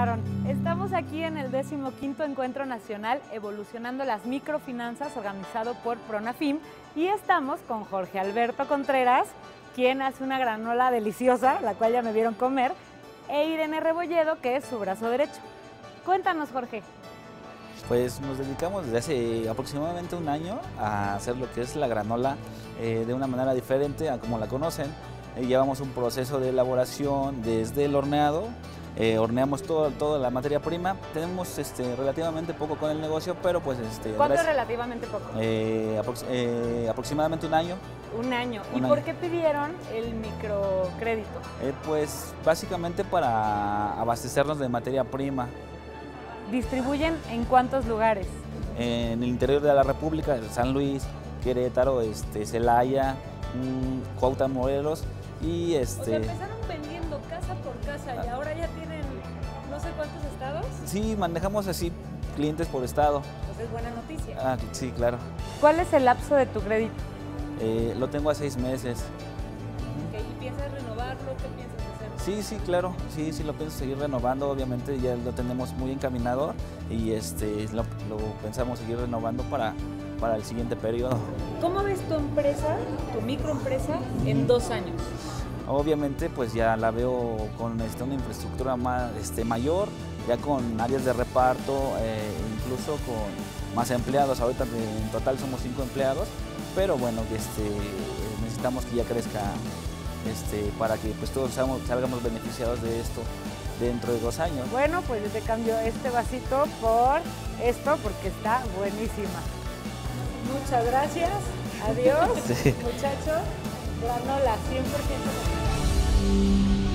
encontraron. Estamos aquí en el 15º Encuentro Nacional Evolucionando las Microfinanzas, organizado por Pronafim, y estamos con Jorge Alberto Contreras, quien hace una granola deliciosa, la cual ya me vieron comer, e Irene Rebolledo, que es su brazo derecho. Cuéntanos, Jorge. Pues nos dedicamos desde hace aproximadamente un año a hacer lo que es la granola de una manera diferente a como la conocen. Llevamos un proceso de elaboración desde el horneado, horneamos toda la materia prima. Tenemos relativamente poco con el negocio, pero pues... ¿Cuánto es relativamente poco? Aproximadamente un año. Un año. ¿Y por qué pidieron el microcrédito? Pues básicamente para abastecernos de materia prima. ¿Distribuyen en cuántos lugares? En el interior de la República, San Luis, Querétaro, Celaya, Cuautla, Morelos y O sea, empezaron vendiendo casa por casa y ahora ya tienen no sé cuántos estados. Sí, manejamos así clientes por estado. Pues es buena noticia. Ah, sí, claro. ¿Cuál es el lapso de tu crédito? Lo tengo a 6 meses. Okay, ¿y piensas renovarlo? ¿Qué piensas hacer? Sí, claro, sí, lo pienso seguir renovando, obviamente ya lo tenemos muy encaminado y lo pensamos seguir renovando para el siguiente periodo. ¿Cómo ves tu empresa, tu microempresa, en 2 años? Obviamente pues ya la veo con una infraestructura mayor, ya con áreas de reparto, incluso con más empleados. Ahorita en total somos 5 empleados, pero bueno, necesitamos que ya crezca para que pues todos salgamos beneficiados de esto dentro de 2 años. Bueno, pues yo te cambio este vasito por esto porque está buenísima. Muchas gracias. Adiós, sí. Muchachos. Granola, 100%.